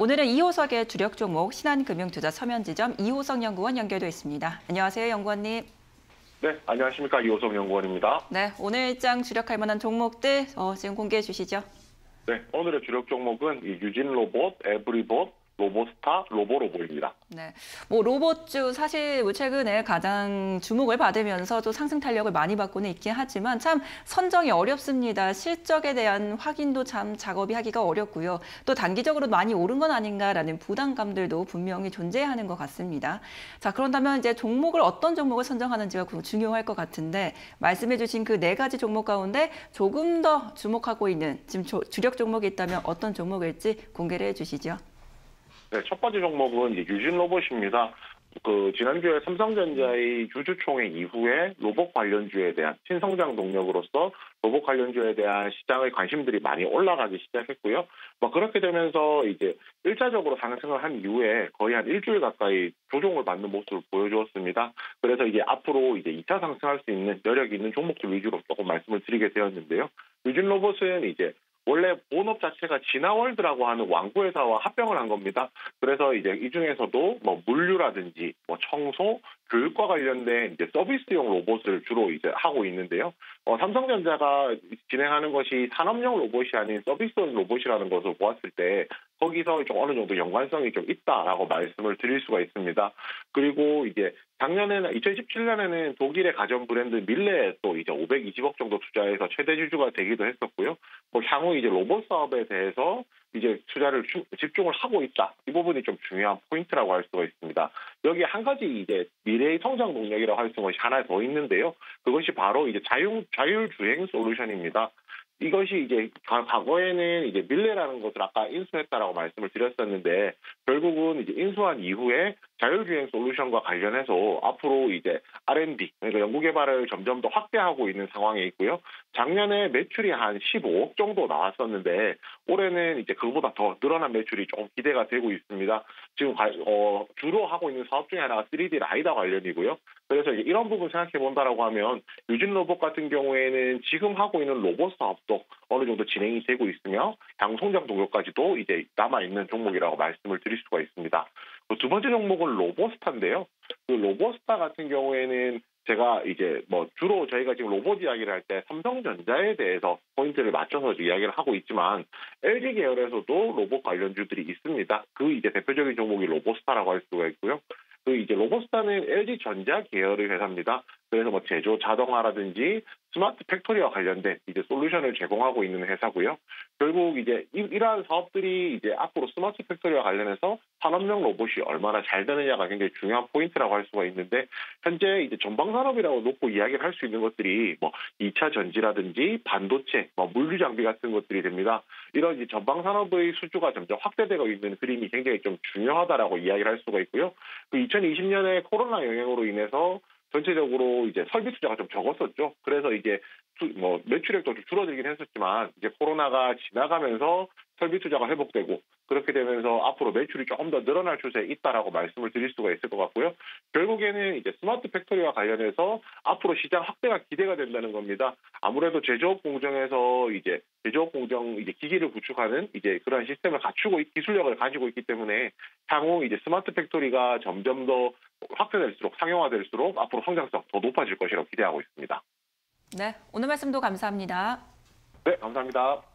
오늘은 이호석의 주력 종목 신한금융투자 서면지점 이호석 연구원 연결돼 있습니다. 안녕하세요, 연구원님. 네, 안녕하십니까. 이호석 연구원입니다. 네, 오늘 일장 주력할 만한 종목들 지금 공개해 주시죠. 네, 오늘의 주력 종목은 유진로봇, 에브리봇, 로보스타, 로보로보입니다. 네, 로봇주 사실 최근에 가장 주목을 받으면서도 상승 탄력을 많이 받고는 있긴 하지만 참 선정이 어렵습니다. 실적에 대한 확인도 참 작업이 하기가 어렵고요. 또 단기적으로 많이 오른 건 아닌가라는 부담감들도 분명히 존재하는 것 같습니다. 자, 그런다면 이제 종목을 어떤 종목을 선정하는지가 중요할 것 같은데 말씀해주신 그 네 가지 종목 가운데 조금 더 주목하고 있는 지금 주력 종목이 있다면 어떤 종목일지 공개를 해주시죠. 네, 첫 번째 종목은 유진로봇입니다. 지난주에 삼성전자의 주주총회 이후에 로봇 관련주에 대한 신성장 동력으로서 로봇 관련주에 대한 시장의 관심들이 많이 올라가기 시작했고요. 그렇게 되면서 이제 1차적으로 상승을 한 이후에 거의 한 일주일 가까이 조정을 받는 모습을 보여주었습니다. 그래서 이제 앞으로 이제 2차 상승할 수 있는 여력이 있는 종목들 위주로 조금 말씀을 드리게 되었는데요. 유진로봇은 이제 원래 본업 자체가 진화월드라고 하는 왕구 회사와 합병을 한 겁니다. 그래서 이제 이 중에서도 물류라든지 청소, 교육과 관련된 이제 서비스용 로봇을 주로 이제 하고 있는데요. 삼성전자가 진행하는 것이 산업용 로봇이 아닌 서비스용 로봇이라는 것을 보았을 때 거기서 좀 어느 정도 연관성이 좀 있다라고 말씀을 드릴 수가 있습니다. 그리고 이제 작년에는 2017년에는 독일의 가전 브랜드 밀레에 또 이제 520억 정도 투자해서 최대 주주가 되기도 했었고요. 향후 이제 로봇 사업에 대해서 이제 투자를 집중을 하고 있다. 이 부분이 좀 중요한 포인트라고 할 수가 있습니다. 여기 한 가지 이제 미래의 성장 동력이라고 할 수 있는 것이 하나 더 있는데요. 그것이 바로 이제 자율주행 솔루션입니다. 이것이 이제 과거에는 이제 밀레라는 것을 아까 인수했다라고 말씀을 드렸었는데 결국은 이제 인수한 이후에 자율주행 솔루션과 관련해서 앞으로 이제 R&D, 그러니까 연구개발을 점점 더 확대하고 있는 상황에 있고요. 작년에 매출이 한 15억 정도 나왔었는데 올해는 이제 그보다 더 늘어난 매출이 좀 기대가 되고 있습니다. 지금 주로 하고 있는 사업 중에 하나가 3D 라이다 관련이고요. 그래서 이제 이런 부분 생각해 본다라고 하면 유진로봇 같은 경우에는 지금 하고 있는 로봇 사업도 어느 정도 진행이 되고 있으며 향후 성장 동력까지도 이제 남아 있는 종목이라고 말씀을 드릴 수가 있습니다. 두 번째 종목은 로보스타인데요. 그 로보스타 같은 경우에는 제가 이제 주로 저희가 지금 로봇 이야기를 할 때 삼성전자에 대해서 포인트를 맞춰서 이야기를 하고 있지만 LG 계열에서도 로봇 관련주들이 있습니다. 그 이제 대표적인 종목이 로보스타라고 할 수가 있고요. 그 이제 로보스타는 LG 전자 계열의 회사입니다. 그래서 제조 자동화라든지 스마트 팩토리와 관련된 이제 솔루션을 제공하고 있는 회사고요. 결국 이제 이러한 사업들이 이제 앞으로 스마트 팩토리와 관련해서 산업용 로봇이 얼마나 잘 되느냐가 굉장히 중요한 포인트라고 할 수가 있는데 현재 이제 전방산업이라고 놓고 이야기를 할 수 있는 것들이 2차 전지라든지 반도체, 물류 장비 같은 것들이 됩니다. 이런 이제 전방산업의 수주가 점점 확대되고 있는 그림이 굉장히 좀 중요하다라고 이야기를 할 수가 있고요. 그 2020년에 코로나 영향으로 인해서 전체적으로 이제 설비 투자가 좀 적었었죠. 그래서 이제 매출액도 좀 줄어들긴 했었지만 이제 코로나가 지나가면서 설비 투자가 회복되고 그렇게 되면서 앞으로 매출이 조금 더 늘어날 추세에 있다라고 말씀을 드릴 수가 있을 것 같고요. 결국에는 이제 스마트 팩토리와 관련해서 앞으로 시장 확대가 기대가 된다는 겁니다. 아무래도 제조업 공정에서 이제 제조업 공정 이제 기기를 구축하는 이제 그런 시스템을 갖추고 기술력을 가지고 있기 때문에 향후 이제 스마트 팩토리가 점점 더 확대될수록 상용화될수록 앞으로 성장성 더 높아질 것이라고 기대하고 있습니다. 네, 오늘 말씀도 감사합니다. 네, 감사합니다.